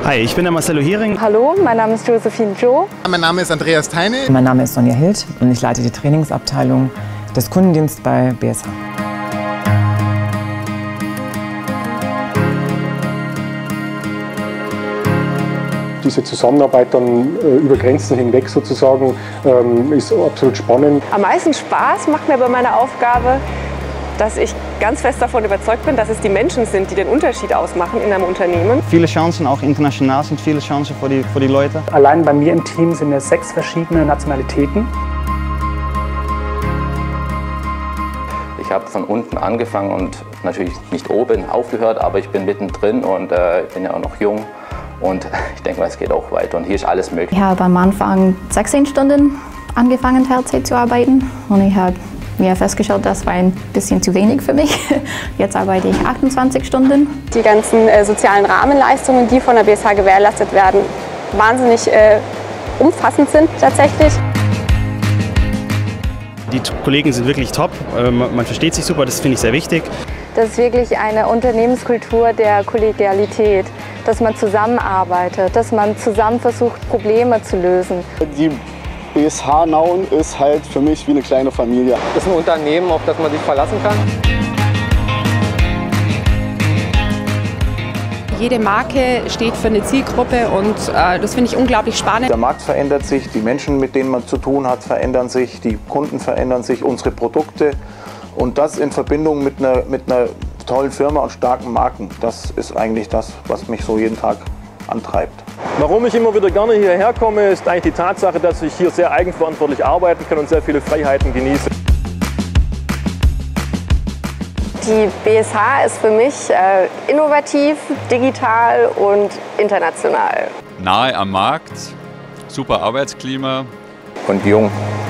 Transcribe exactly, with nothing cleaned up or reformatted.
Hi, ich bin der Marcello Hering. Hallo, mein Name ist Josephine Jo. Mein Name ist Andreas Theine. Mein Name ist Sonja Hild und ich leite die Trainingsabteilung des Kundendienstes bei B S H. Diese Zusammenarbeit dann äh, über Grenzen hinweg sozusagen ähm, ist absolut spannend. Am meisten Spaß macht mir bei meiner Aufgabe, dass ich ganz fest davon überzeugt bin, dass es die Menschen sind, die den Unterschied ausmachen in einem Unternehmen. Viele Chancen, auch international sind viele Chancen für die, für die Leute. Allein bei mir im Team sind wir sechs verschiedene Nationalitäten. Ich habe von unten angefangen und natürlich nicht oben aufgehört, aber ich bin mittendrin und äh, ich bin ja auch noch jung. Und ich denke mal, es geht auch weiter und hier ist alles möglich. Ich habe am Anfang sechzehn Stunden angefangen, Teilzeit zu arbeiten und ich habe mir festgestellt, das war ein bisschen zu wenig für mich. Jetzt arbeite ich achtundzwanzig Stunden. Die ganzen äh, sozialen Rahmenleistungen, die von der B S H gewährleistet werden, wahnsinnig äh, umfassend sind tatsächlich. Die Kollegen sind wirklich top, man versteht sich super, das finde ich sehr wichtig. Das ist wirklich eine Unternehmenskultur der Kollegialität, dass man zusammenarbeitet, dass man zusammen versucht, Probleme zu lösen. Die B S H Nauen ist halt für mich wie eine kleine Familie. Das ist ein Unternehmen, auf das man sich verlassen kann. Jede Marke steht für eine Zielgruppe und äh, das finde ich unglaublich spannend. Der Markt verändert sich, die Menschen, mit denen man zu tun hat, verändern sich, die Kunden verändern sich, unsere Produkte. Und das in Verbindung mit einer, mit einer tollen Firma und starken Marken, das ist eigentlich das, was mich so jeden Tag antreibt. Warum ich immer wieder gerne hierher komme, ist eigentlich die Tatsache, dass ich hier sehr eigenverantwortlich arbeiten kann und sehr viele Freiheiten genieße. Die B S H ist für mich äh, innovativ, digital und international. Nahe am Markt, super Arbeitsklima. Und jung.